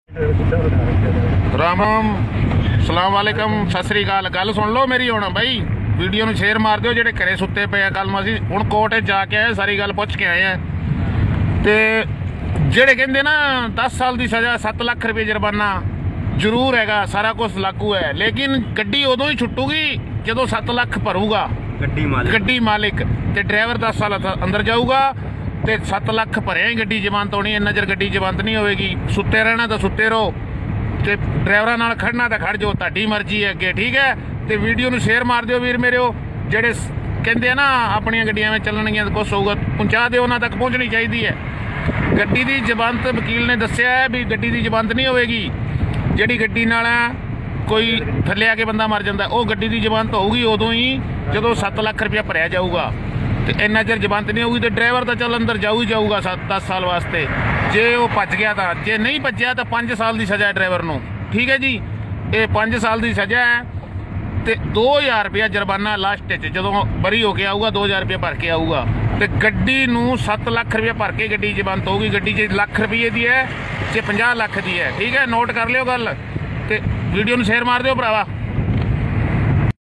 राम राम सलाम वालेकुम सत श्री अकाल। गल सुन लो मेरी हुण बई, वीडियो नूं शेयर मार दिओ जेडे घरे सुत्ते पे आ। कल असीं हुण कोर्ट जाके आए, सारी गल पुछ के आए हैं। ते जेडे कहंदे ना 10 साल की सज़ा 7 लाख रुपये जुर्माना जरूर हैगा, सारा कुछ लागू है, लेकिन गड्डी उदों ही छुट्टूगी जदों 7 लाख भरूगा गड्डी मालिक, ते ड्राइवर 10 साल अंदर जाऊगा ते 7 लाख भरिया ही गड्डी जमानत होनी। इन्ना चਿਰ गड्डी जमानत नहीं होएगी। सुत्ते रहना तो सुत्ते रहो, ते ड्राइवरां नाल खड़ना तो खड़ जाओ, तुहाडी मर्जी है अगे, ठीक है। तो वीडियो नूं शेयर मार दिओ वीर मेरे, जेडे कहंदे ना अपनी गड्डियां में चलणगियां कुछ होऊगा, पहुंचा दिओ, उन्हां तक पहुंचनी चाहिदी है। गड्डी की जमानत वकील ने दस्सिया है भी गड्डी की जमानत नहीं होएगी। जिहड़ी गड्डी नाल कोई थल्ले आके बंदा मर जाता, वो गड्डी की जमानत होगी उदों ही जदों 7 लाख रुपया भरिया जाऊगा। तो इन्ना चਿਰ जमानत नहीं होगी तो ड्राइवर तो चल अंदर जाऊ ही जाऊगा 10 साल वास्ते। जे वो भज गया तो, जे नहीं भज्या तो 5 साल की सज़ा है ड्राइवर नूं, ठीक है जी। ये 5 साल की सज़ा है तो 2000 रुपया जुर्माना लास्ट जो बरी होके आऊगा, 2000 रुपया भर के आऊगा। तो गड्डी नूं 7 लाख रुपया भर के गड्डी जमानत होगी। गड्डी च लाख रुपये की है, च 50 लाख की है, ठीक है। नोट कर लियो गल, तो वीडियो नूं शेयर मार दिओ भरावा।